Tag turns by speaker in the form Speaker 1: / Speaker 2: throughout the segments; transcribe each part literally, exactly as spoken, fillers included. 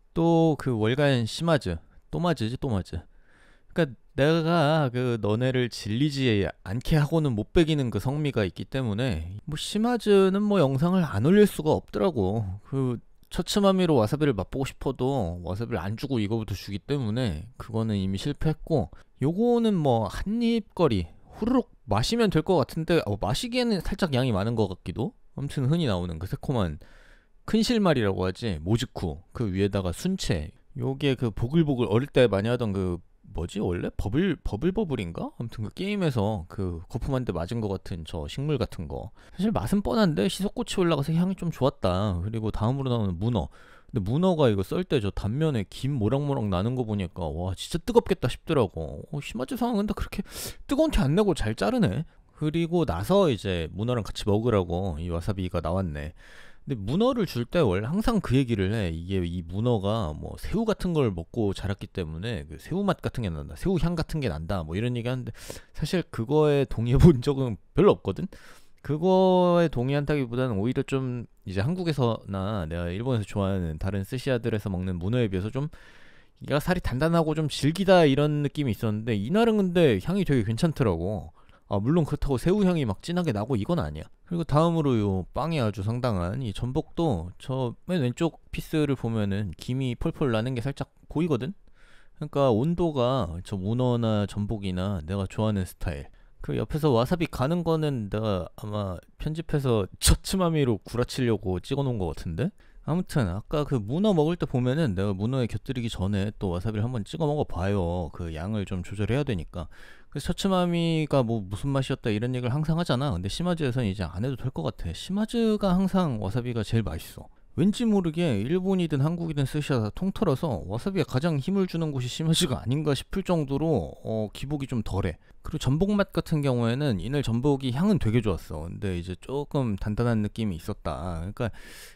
Speaker 1: 또 그 월간 시마즈, 또마즈지 또마즈. 그러니까 내가 그 너네를 질리지 않게 하고는 못 배기는 그 성미가 있기 때문에 뭐 시마즈는 뭐 영상을 안 올릴 수가 없더라고. 그 처츠마미로 와사비를 맛보고 싶어도 와사비를 안 주고 이거부터 주기 때문에 그거는 이미 실패했고, 요거는 뭐 한입거리 후루룩 마시면 될 것 같은데 어, 마시기에는 살짝 양이 많은 것 같기도. 아무튼 흔히 나오는 그 새콤한 큰 실말이라고 하지, 모즈쿠 그 위에다가 순채, 요게 그 보글보글 어릴 때 많이 하던 그 뭐지 원래 버블 버블버블인가? 아무튼 그 게임에서 그 거품 한 대 맞은 것 같은 저 식물 같은 거. 사실 맛은 뻔한데 시소꽃이 올라가서 향이 좀 좋았다. 그리고 다음으로 나오는 문어. 근데 문어가 이거 썰 때 저 단면에 김 모락모락 나는 거 보니까 와 진짜 뜨겁겠다 싶더라고. 어, 시마즈 상은 근데 그렇게 뜨거운 티 안 내고 잘 자르네. 그리고 나서 이제 문어랑 같이 먹으라고 이 와사비가 나왔네. 근데 문어를 줄 때 원래 항상 그 얘기를 해. 이게 이 문어가 뭐 새우 같은 걸 먹고 자랐기 때문에 그 새우 맛 같은 게 난다, 새우 향 같은 게 난다, 뭐 이런 얘기 하는데 사실 그거에 동의해 본 적은 별로 없거든. 그거에 동의한다기보다는 오히려 좀 이제 한국에서나 내가 일본에서 좋아하는 다른 스시야들에서 먹는 문어에 비해서 좀 얘가 살이 단단하고 좀 질기다 이런 느낌이 있었는데 이날은 근데 향이 되게 괜찮더라고. 아 물론 그렇다고 새우 향이 막 진하게 나고 이건 아니야. 그리고 다음으로 요 빵이 아주 상당한 이 전복도 저 맨 왼쪽 피스를 보면은 김이 펄펄 나는 게 살짝 보이거든. 그러니까 온도가 저 문어나 전복이나 내가 좋아하는 스타일. 그 옆에서 와사비 가는 거는 내가 아마 편집해서 처츠마미로 구라치려고 찍어놓은 것 같은데. 아무튼 아까 그 문어 먹을 때 보면은 내가 문어에 곁들이기 전에 또 와사비를 한번 찍어 먹어봐요. 그 양을 좀 조절해야 되니까. 그래서 처츠마미가 뭐 무슨 맛이었다 이런 얘기를 항상 하잖아. 근데 시마즈에서는 이제 안 해도 될 것 같아. 시마즈가 항상 와사비가 제일 맛있어. 왠지 모르게 일본이든 한국이든 스시가 다 통틀어서 와사비가 가장 힘을 주는 곳이 시마즈가 아닌가 싶을 정도로 어, 기복이 좀 덜해. 그리고 전복 맛 같은 경우에는 이날 전복이 향은 되게 좋았어. 근데 이제 조금 단단한 느낌이 있었다. 그러니까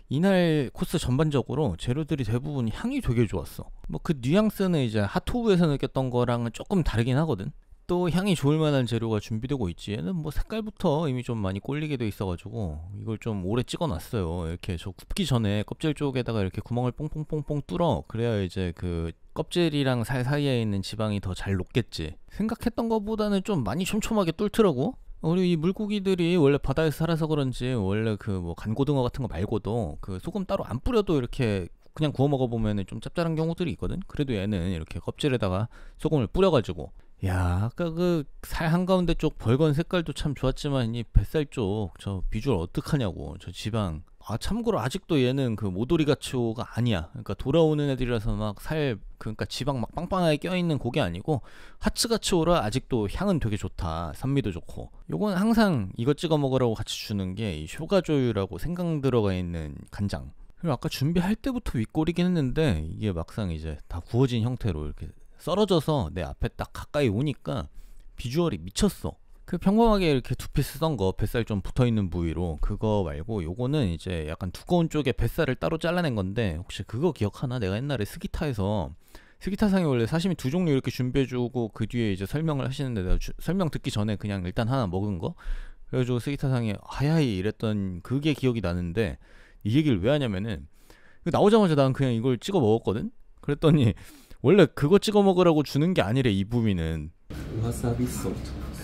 Speaker 1: 이날 코스 전반적으로 재료들이 대부분 향이 되게 좋았어. 뭐 그 뉘앙스는 이제 핫토브에서 느꼈던 거랑은 조금 다르긴 하거든. 또 향이 좋을 만한 재료가 준비되고 있지. 얘는 뭐 색깔부터 이미 좀 많이 꼴리게 돼 있어가지고 이걸 좀 오래 찍어놨어요. 이렇게 저 굽기 전에 껍질 쪽에다가 이렇게 구멍을 뽕뽕뽕뽕 뚫어. 그래야 이제 그 껍질이랑 살 사이에 있는 지방이 더 잘 녹겠지. 생각했던 것보다는 좀 많이 촘촘하게 뚫더라고. 우리 이 물고기들이 원래 바다에서 살아서 그런지 원래 그 뭐 간고등어 같은 거 말고도 그 소금 따로 안 뿌려도 이렇게 그냥 구워 먹어보면 좀 짭짤한 경우들이 있거든. 그래도 얘는 이렇게 껍질에다가 소금을 뿌려가지고, 야 아까 그 살 한가운데 쪽 벌건 색깔도 참 좋았지만 이 뱃살 쪽 저 비주얼 어떡하냐고. 저 지방. 아 참고로 아직도 얘는 그 모도리 가츠오가 아니야. 그러니까 돌아오는 애들이라서 막 살 그러니까 지방 막 빵빵하게 껴있는 고기 아니고 하츠 가츠오라 아직도 향은 되게 좋다. 산미도 좋고. 요건 항상 이거 찍어 먹으라고 같이 주는 게 이 쇼가조유라고 생강 들어가 있는 간장. 그리고 아까 준비할 때부터 윗골이긴 했는데 이게 막상 이제 다 구워진 형태로 이렇게 썰어져서 내 앞에 딱 가까이 오니까 비주얼이 미쳤어. 그 평범하게 이렇게 두 피스 썬 거 뱃살 좀 붙어있는 부위로 그거 말고 요거는 이제 약간 두꺼운 쪽에 뱃살을 따로 잘라낸 건데 혹시 그거 기억하나? 내가 옛날에 스기타에서 스기타상에 원래 사시미 두 종류 이렇게 준비해주고 그 뒤에 이제 설명을 하시는데 내가 주, 설명 듣기 전에 그냥 일단 하나 먹은 거. 그래가지고 스기타상에 하야이 이랬던 그게 기억이 나는데 이 얘기를 왜 하냐면은 나오자마자 난 그냥 이걸 찍어 먹었거든. 그랬더니 원래 그거 찍어 먹으라고 주는 게 아니래 이 부위는.
Speaker 2: 와사비 소스.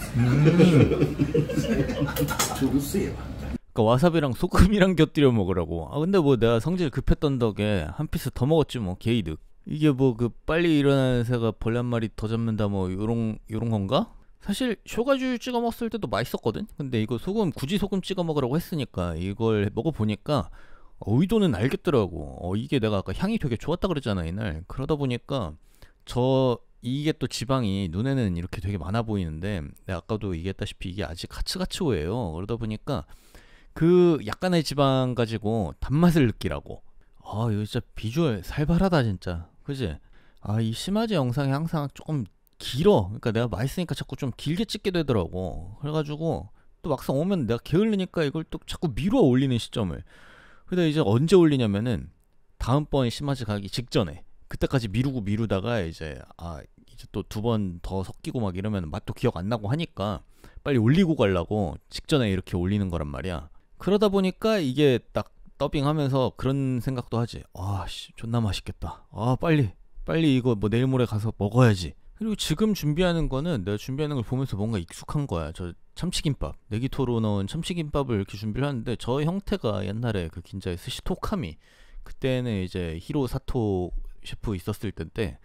Speaker 1: 그러니까 와사비랑 소금이랑 곁들여 먹으라고. 아 근데 뭐 내가 성질 급했던 덕에 한 피스 더 먹었지 뭐 게이득. 이게 뭐 그 빨리 일어나는 새가 벌레 한 마리 더 잡는다 뭐 요런 요런 건가? 사실 쇼가주유 찍어 먹었을 때도 맛있었거든. 근데 이거 소금 굳이 소금 찍어 먹으라고 했으니까 이걸 먹어보니까 어, 의도는 알겠더라고. 어, 이게 내가 아까 향이 되게 좋았다 그랬잖아 이날. 그러다 보니까 저 이게 또 지방이 눈에는 이렇게 되게 많아 보이는데 내가 아까도 얘기했다시피 이게 아직 하츠가츠오예요. 그러다 보니까 그 약간의 지방 가지고 단맛을 느끼라고. 아 이거 진짜 비주얼 살벌하다 진짜. 그지? 아 이 시마즈 영상이 항상 조금 길어. 그러니까 내가 맛있으니까 자꾸 좀 길게 찍게 되더라고. 그래가지고 또 막상 오면 내가 게을르니까 이걸 또 자꾸 미루어 올리는 시점을. 근데 이제 언제 올리냐면은 다음번 시마즈 가기 직전에. 그때까지 미루고 미루다가 이제 아 이제 또 두 번 더 섞이고 막 이러면 맛도 기억 안 나고 하니까 빨리 올리고 가려고 직전에 이렇게 올리는 거란 말이야. 그러다 보니까 이게 딱 더빙하면서 그런 생각도 하지. 아씨 존나 맛있겠다. 아 빨리 빨리 이거 뭐 내일 모레 가서 먹어야지. 그리고 지금 준비하는 거는 내가 준비하는 걸 보면서 뭔가 익숙한 거야. 저 참치김밥, 네기토로 넣은 참치김밥을 이렇게 준비를 하는데 저 형태가 옛날에 그 긴자의 스시 토카미, 그때는 이제 히로 사토 셰프 있었을 때인데,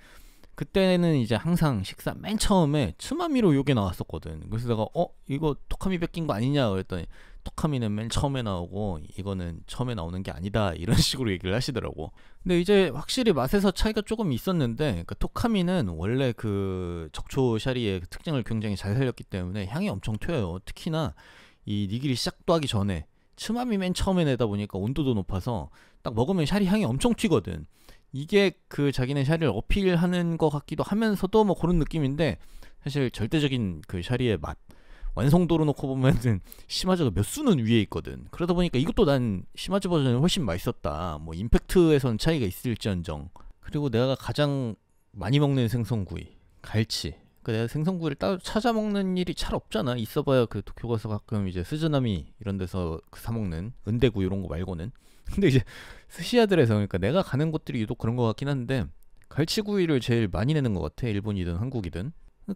Speaker 1: 그때는 이제 항상 식사 맨 처음에 츠마미로 요게 나왔었거든. 그래서 내가 어 이거 토카미 뺏긴 거 아니냐 그랬더니 토카미는 맨 처음에 나오고 이거는 처음에 나오는 게 아니다 이런 식으로 얘기를 하시더라고. 근데 이제 확실히 맛에서 차이가 조금 있었는데, 그러니까 토카미는 원래 그 적초 샤리의 그 특징을 굉장히 잘 살렸기 때문에 향이 엄청 튀어요. 특히나 이 니기리 시작도 하기 전에 츠마미 맨 처음에 내다 보니까 온도도 높아서 딱 먹으면 샤리 향이 엄청 튀거든. 이게 그 자기네 샤리를 어필하는 것 같기도 하면서도 뭐 그런 느낌인데, 사실 절대적인 그 샤리의 맛 완성도로 놓고 보면은 시마즈가 몇 수는 위에 있거든. 그러다 보니까 이것도 난 시마즈 버전이 훨씬 맛있었다. 뭐 임팩트에선 차이가 있을지언정. 그리고 내가 가장 많이 먹는 생선구이 갈치. 그러니까 내가 생선구이를 따로 찾아 먹는 일이 잘 없잖아. 있어봐야 그 도쿄 가서 가끔 이제 스즈나미 이런 데서 그 사 먹는 은대구 이런 거 말고는. 근데 이제 스시야들에서, 그러니까 내가 가는 곳들이 유독 그런 것 같긴 한데 갈치구이를 제일 많이 내는 것 같아. 일본이든 한국이든.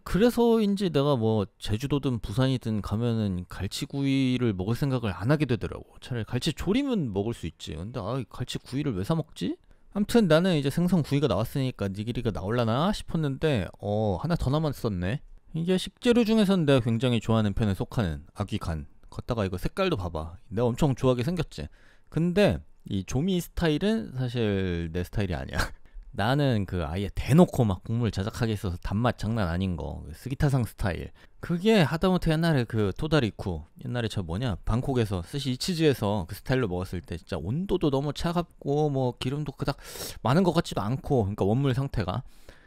Speaker 1: 그래서인지 내가 뭐 제주도든 부산이든 가면은 갈치구이를 먹을 생각을 안 하게 되더라고. 차라리 갈치조림은 먹을 수 있지. 근데 아 갈치구이를 왜 사 먹지? 아무튼 나는 이제 생선구이가 나왔으니까 니기리가 나올라나 싶었는데 어 하나 더 남았었네. 이게 식재료 중에선 내가 굉장히 좋아하는 편에 속하는 아귀간. 걷다가 이거 색깔도 봐봐. 내가 엄청 좋아하게 생겼지. 근데 이 조미 스타일은 사실 내 스타일이 아니야. 나는 그 아예 대놓고 막 국물 자작하게 있어서 단맛 장난 아닌 거, 스기타상 스타일. 그게 하다못해 옛날에 그 토다리쿠, 옛날에 저 뭐냐 방콕에서 스시 이치즈에서 그 스타일로 먹었을 때 진짜 온도도 너무 차갑고 뭐 기름도 그닥 많은 것 같지도 않고, 그러니까 원물 상태가.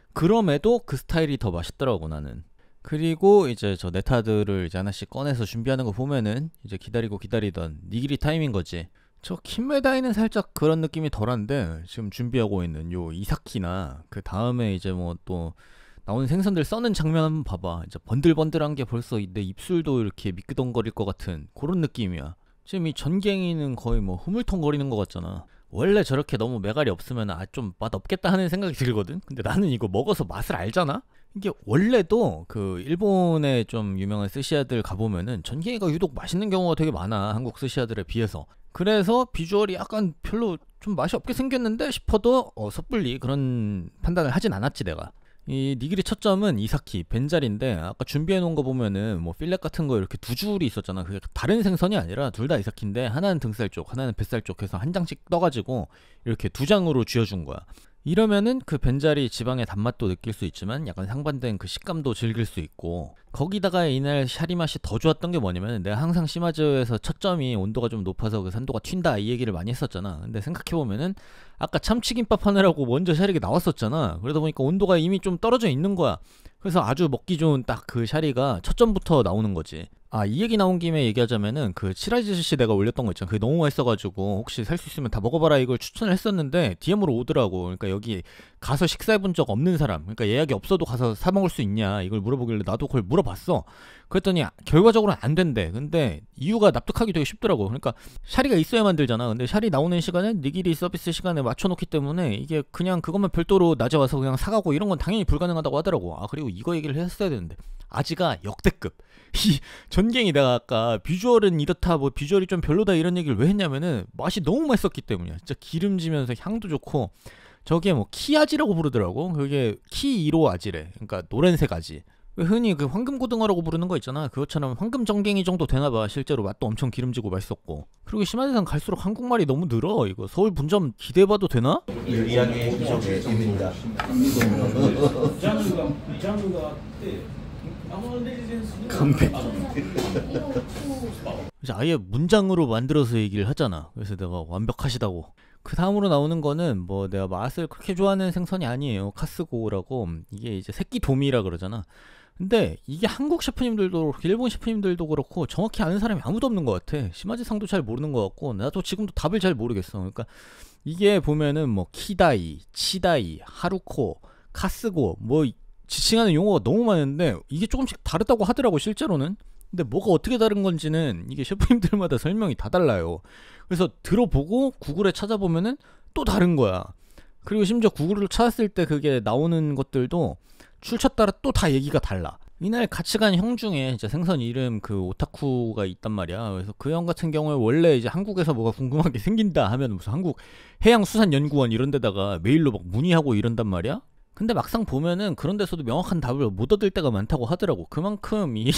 Speaker 1: 그럼에도 그 스타일이 더 맛있더라고 나는. 그리고 이제 저 네타들을 이제 하나씩 꺼내서 준비하는 거 보면은 이제 기다리고 기다리던 니기리 타임인 거지. 저 킨메다이는 살짝 그런 느낌이 덜한데 지금 준비하고 있는 요 이사키나 그 다음에 이제 뭐 또 나오는 생선들 써는 장면 한번 봐봐. 이제 번들번들한 게 벌써 내 입술도 이렇게 미끄덩거릴 것 같은 그런 느낌이야. 지금 이 전갱이는 거의 뭐 흐물통거리는 것 같잖아. 원래 저렇게 너무 매갈이 없으면 아 좀 맛없겠다 하는 생각이 들거든. 근데 나는 이거 먹어서 맛을 알잖아. 이게 원래도 그 일본의 좀 유명한 스시야들 가보면은 전갱이가 유독 맛있는 경우가 되게 많아. 한국 스시야들에 비해서. 그래서 비주얼이 약간 별로 좀 맛이 없게 생겼는데 싶어도 어, 섣불리 그런 판단을 하진 않았지 내가. 이 니기리 첫 점은 이사키 벤자리인데, 아까 준비해 놓은 거 보면은 뭐 필렛 같은 거 이렇게 두 줄이 있었잖아. 그게 다른 생선이 아니라 둘 다 이사키인데 하나는 등살 쪽 하나는 뱃살 쪽 해서 한 장씩 떠가지고 이렇게 두 장으로 쥐어준 거야. 이러면은 그 벤자리 지방의 단맛도 느낄 수 있지만 약간 상반된 그 식감도 즐길 수 있고, 거기다가 이날 샤리 맛이 더 좋았던 게 뭐냐면, 내가 항상 시마즈에서 첫 점이 온도가 좀 높아서 그 산도가 튄다 이 얘기를 많이 했었잖아. 근데 생각해보면은 아까 참치김밥 하느라고 먼저 샤리가 나왔었잖아. 그러다 보니까 온도가 이미 좀 떨어져 있는 거야. 그래서 아주 먹기 좋은 딱 그 샤리가 첫 점부터 나오는 거지. 아, 이 얘기 나온 김에 얘기하자면은 그 칠라지시 내가 올렸던 거 있잖아. 그게 너무 맛있어가지고 혹시 살 수 있으면 다 먹어봐라 이걸 추천을 했었는데 디엠으로 오더라고. 그러니까 여기 가서 식사해본 적 없는 사람, 그러니까 예약이 없어도 가서 사 먹을 수 있냐 이걸 물어보길래 나도 그걸 물어봤어. 그랬더니 결과적으로는 안 된대. 근데 이유가 납득하기 되게 쉽더라고. 그러니까 샤리가 있어야만 들잖아. 근데 샤리 나오는 시간은 니기리 서비스 시간에 맞춰놓기 때문에 이게 그냥 그것만 별도로 낮에 와서 그냥 사가고 이런 건 당연히 불가능하다고 하더라고. 아, 그리고 이거 얘기를 했어야 되는데 아지가 역대급. 이 전갱이 내가 아까 비주얼은 이렇다 뭐 비주얼이 좀 별로다 이런 얘기를 왜 했냐면은 맛이 너무 맛있었기 때문이야. 진짜 기름지면서 향도 좋고, 저게 뭐 키아지라고 부르더라고. 그게 키 일 호 아지래. 그러니까 노란색 아지. 왜 흔히 그 황금고등어라고 부르는 거 있잖아. 그것처럼 황금 전갱이 정도 되나봐. 실제로 맛도 엄청 기름지고 맛있었고. 그리고 시마즈산 갈수록 한국말이 너무 늘어. 이거 서울 분점 기대해봐도 되나?
Speaker 2: 유리하게 기적의 입니다.
Speaker 1: 컴백. 그래서 아예 문장으로 만들어서 얘기를 하잖아. 그래서 내가 완벽하시다고. 그 다음으로 나오는 거는 뭐 내가 맛을 그렇게 좋아하는 생선이 아니에요. 카스고라고. 이게 이제 새끼 도미라 그러잖아. 근데 이게 한국 셰프님들도 그렇고 일본 셰프님들도 그렇고 정확히 아는 사람이 아무도 없는 것 같아. 시마즈상도 잘 모르는 것 같고 나도 지금도 답을 잘 모르겠어. 그러니까 이게 보면은 뭐 키다이, 치다이, 하루코, 카스고 뭐 지칭하는 용어가 너무 많은데 이게 조금씩 다르다고 하더라고 실제로는. 근데 뭐가 어떻게 다른 건지는 이게 셰프님들마다 설명이 다 달라요. 그래서 들어보고 구글에 찾아보면은 또 다른 거야. 그리고 심지어 구글을 찾았을 때 그게 나오는 것들도 출처 따라 또 다 얘기가 달라. 이날 같이 간 형 중에 진짜 생선 이름 그 오타쿠가 있단 말이야. 그래서 그 형 같은 경우에 원래 이제 한국에서 뭐가 궁금한 게 생긴다 하면 무슨 한국 해양수산연구원 이런 데다가 메일로 막 문의하고 이런단 말이야. 근데 막상 보면은 그런 데서도 명확한 답을 못 얻을 때가 많다고 하더라고. 그만큼 이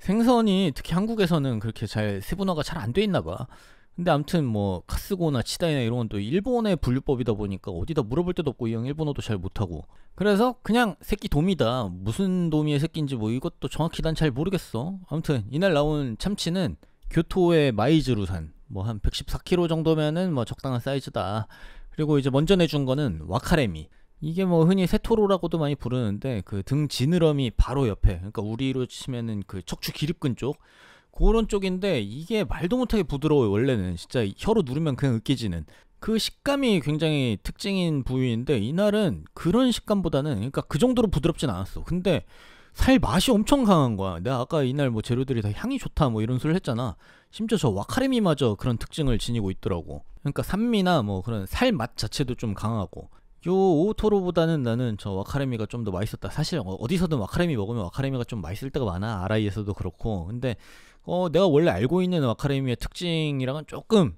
Speaker 1: 생선이 특히 한국에서는 그렇게 잘 세분화가 잘 안 돼 있나 봐. 근데 아무튼 뭐 카스고나 치다이나 이런 건 또 일본의 분류법이다 보니까 어디다 물어볼 데도 없고 이 형 일본어도 잘 못하고, 그래서 그냥 새끼 도미다. 무슨 도미의 새끼인지 뭐 이것도 정확히 난 잘 모르겠어. 아무튼 이날 나온 참치는 교토의 마이즈루산 뭐 한 백십사 킬로그램 정도면은 뭐 적당한 사이즈다. 그리고 이제 먼저 내준 거는 와카레미. 이게 뭐 흔히 세토로라고도 많이 부르는데 그 등 지느러미 바로 옆에, 그러니까 우리로 치면은 그 척추 기립근 쪽 그런 쪽인데, 이게 말도 못하게 부드러워요. 원래는 진짜 혀로 누르면 그냥 으깨지는 그 식감이 굉장히 특징인 부위인데, 이날은 그런 식감보다는, 그러니까 그 정도로 부드럽진 않았어. 근데 살 맛이 엄청 강한 거야. 내가 아까 이날 뭐 재료들이 다 향이 좋다 뭐 이런 소리를 했잖아. 심지어 저 와카레미마저 그런 특징을 지니고 있더라고. 그러니까 산미나 뭐 그런 살 맛 자체도 좀 강하고, 요 오토로보다는 나는 저 와카레미가 좀 더 맛있었다. 사실 어디서든 와카레미 먹으면 와카레미가 좀 맛있을 때가 많아. 아라이에서도 그렇고. 근데 어 내가 원래 알고 있는 와카레미의 특징이랑은 조금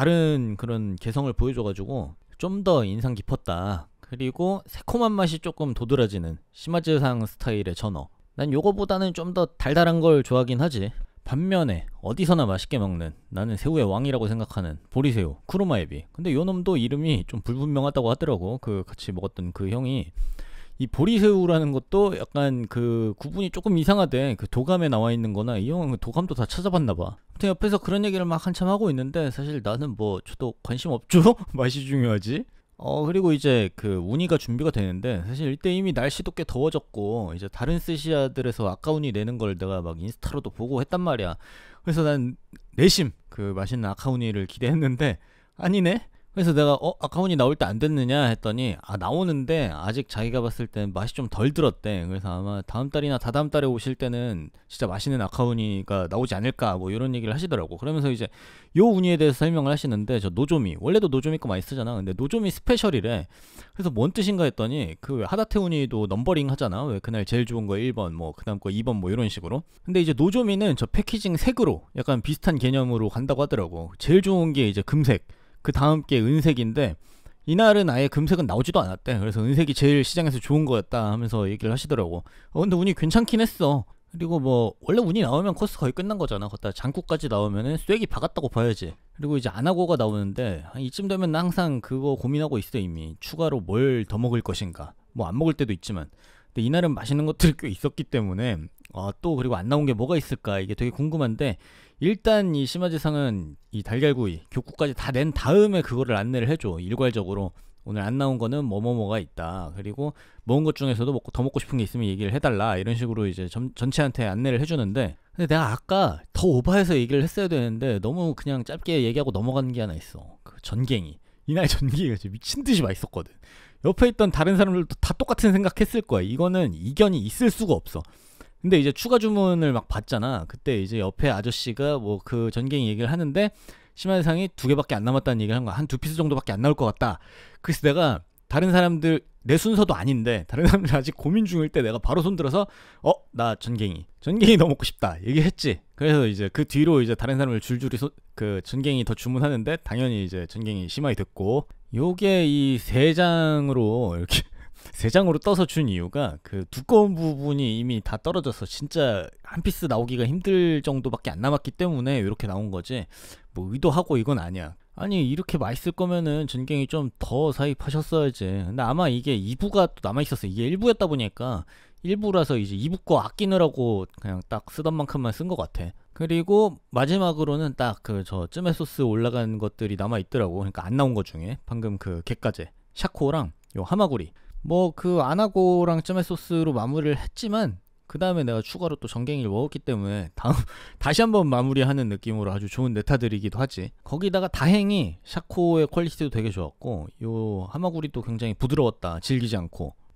Speaker 1: 다른 그런 개성을 보여줘가지고 좀 더 인상 깊었다. 그리고 새콤한 맛이 조금 도드라지는 시마즈상 스타일의 전어. 난 요거보다는 좀 더 달달한 걸 좋아하긴 하지. 반면에 어디서나 맛있게 먹는, 나는 새우의 왕이라고 생각하는 보리새우 쿠로마에비. 근데 요 놈도 이름이 좀 불분명하다고 하더라고. 그 같이 먹었던 그 형이. 이 보리새우라는 것도 약간 그 구분이 조금 이상하대. 그 도감에 나와 있는 거나, 이 형은 도감도 다 찾아봤나 봐. 아무튼 옆에서 그런 얘기를 막 한참 하고 있는데 사실 나는 뭐 저도 관심 없죠. 맛이 중요하지. 어 그리고 이제 그 우니가 준비가 되는데, 사실 이때 이미 날씨도 꽤 더워졌고 이제 다른 스시야들에서 아까우니 내는 걸 내가 막 인스타로도 보고 했단 말이야. 그래서 난 내심 그 맛있는 아카우니를 기대했는데 아니네. 그래서 내가 어 아카우니 나올 때 안 됐느냐 했더니, 아 나오는데 아직 자기가 봤을 땐 맛이 좀 덜 들었대. 그래서 아마 다음 달이나 다다음 달에 오실 때는 진짜 맛있는 아카우니가 나오지 않을까 뭐 이런 얘기를 하시더라고. 그러면서 이제 요 우니에 대해서 설명을 하시는데, 저 노조미 원래도 노조미 거 많이 쓰잖아. 근데 노조미 스페셜이래. 그래서 뭔 뜻인가 했더니, 그 하다테 우니도 넘버링 하잖아. 왜 그날 제일 좋은 거 일 번, 뭐 그다음 거 이 번 뭐 이런 식으로. 근데 이제 노조미는 저 패키징 색으로 약간 비슷한 개념으로 간다고 하더라고. 제일 좋은 게 이제 금색, 그 다음 게 은색인데 이날은 아예 금색은 나오지도 않았대. 그래서 은색이 제일 시장에서 좋은 거였다 하면서 얘기를 하시더라고. 어 근데 운이 괜찮긴 했어. 그리고 뭐 원래 운이 나오면 코스 거의 끝난 거잖아. 거기다 장국까지 나오면은 쐐기 박았다고 봐야지. 그리고 이제 아나고가 나오는데 한 이쯤 되면 나 항상 그거 고민하고 있어. 이미 추가로 뭘 더 먹을 것인가. 뭐 안 먹을 때도 있지만, 근데 이날은 맛있는 것들이 꽤 있었기 때문에 아, 또 그리고 안 나온 게 뭐가 있을까 이게 되게 궁금한데, 일단 이 시마즈상은 이 달걀구이 교구까지 다 낸 다음에 그거를 안내를 해줘. 일괄적으로 오늘 안 나온 거는 뭐뭐뭐가 있다. 그리고 먹은 것 중에서도 먹고 더 먹고 싶은 게 있으면 얘기를 해달라. 이런 식으로 이제 전, 전체한테 안내를 해주는데, 근데 내가 아까 더 오버해서 얘기를 했어야 되는데 너무 그냥 짧게 얘기하고 넘어가는 게 하나 있어. 그 전갱이. 이날 전갱이가 진짜 미친듯이 맛있었거든. 옆에 있던 다른 사람들도 다 똑같은 생각했을 거야. 이거는 이견이 있을 수가 없어. 근데 이제 추가 주문을 막 받잖아. 그때 이제 옆에 아저씨가 뭐 그 전갱이 얘기를 하는데 시마즈상이 두 개밖에 안 남았다는 얘기를 한 거야. 한 두 피스 정도밖에 안 나올 것 같다. 그래서 내가 다른 사람들, 내 순서도 아닌데 다른 사람들 아직 고민 중일 때 내가 바로 손들어서 어 나 전갱이 전갱이 더 먹고 싶다 얘기했지. 그래서 이제 그 뒤로 이제 다른 사람을 줄줄이 소, 그 전갱이 더 주문하는데 당연히 이제 전갱이 심하게 듣고, 요게 이 세 장으로 이렇게 세 장으로 떠서 준 이유가 그 두꺼운 부분이 이미 다 떨어져서 진짜 한 피스 나오기가 힘들 정도밖에 안 남았기 때문에 이렇게 나온 거지, 뭐 의도하고 이건 아니야. 아니 이렇게 맛있을 거면은 전갱이 좀 더 사입하셨어야지. 근데 아마 이게 이 부가 또 남아있었어. 이게 일 부였다 보니까 일 부라서 이제 이 부 거 아끼느라고 그냥 딱 쓰던 만큼만 쓴 것 같아. 그리고 마지막으로는 딱 그 저 쯔메 소스 올라간 것들이 남아있더라고. 그러니까 안 나온 것 중에 방금 그 게까제 샤코랑 요 하마구리, 뭐 그 아나고랑 쯔메 소스로 마무리를 했지만 그 다음에 내가 추가로 또 전갱이를 먹었기 때문에 다음 다시 한번 마무리하는 느낌으로 아주 좋은 네타들이기도 하지. 거기다가 다행히 샤코의 퀄리티도 되게 좋았고 요 하마구리도 굉장히 부드러웠다. 질기지 않고.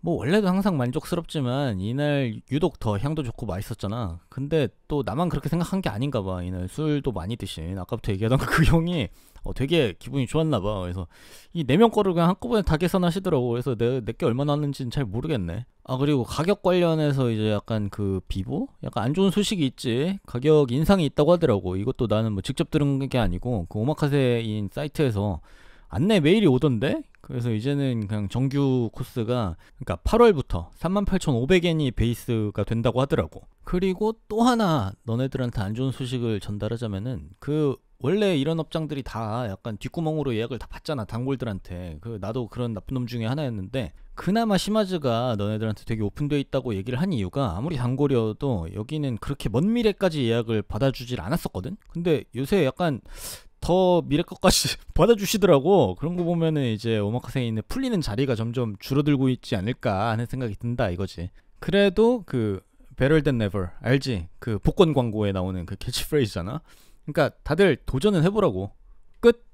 Speaker 1: 뭐 원래도 항상 만족스럽지만 이날 유독 더 향도 좋고 맛있었잖아. 근데 또 나만 그렇게 생각한 게 아닌가 봐. 이날 술도 많이 드신 아까부터 얘기하던 그 형이 어, 되게 기분이 좋았나 봐. 그래서 이 네 명 거를 그냥 한꺼번에 다 계산하시더라고. 그래서 내, 내게 얼마나 왔는지는 잘 모르겠네. 아, 그리고 가격 관련해서 이제 약간 그 비보? 약간 안 좋은 소식이 있지. 가격 인상이 있다고 하더라고. 이것도 나는 뭐 직접 들은 게 아니고 그 오마카세인 사이트에서 안내 메일이 오던데? 그래서 이제는 그냥 정규 코스가 그러니까 팔월부터 삼만 팔천오백 엔이 베이스가 된다고 하더라고. 그리고 또 하나 너네들한테 안 좋은 소식을 전달하자면은 그 원래 이런 업장들이 다 약간 뒷구멍으로 예약을 다 받잖아, 단골들한테. 그 나도 그런 나쁜 놈 중에 하나였는데 그나마 시마즈가 너네들한테 되게 오픈되어 있다고 얘기를 한 이유가 아무리 단골이어도 여기는 그렇게 먼 미래까지 예약을 받아주질 않았었거든. 근데 요새 약간 더 미래 것까지 받아주시더라고. 그런 거 보면은 이제 오마카세에 있는 풀리는 자리가 점점 줄어들고 있지 않을까 하는 생각이 든다 이거지. 그래도 그 Better Than Never 알지? 그 복권 광고에 나오는 그 캐치프레이즈잖아. 그러니까 다들 도전은 해보라고. 끝.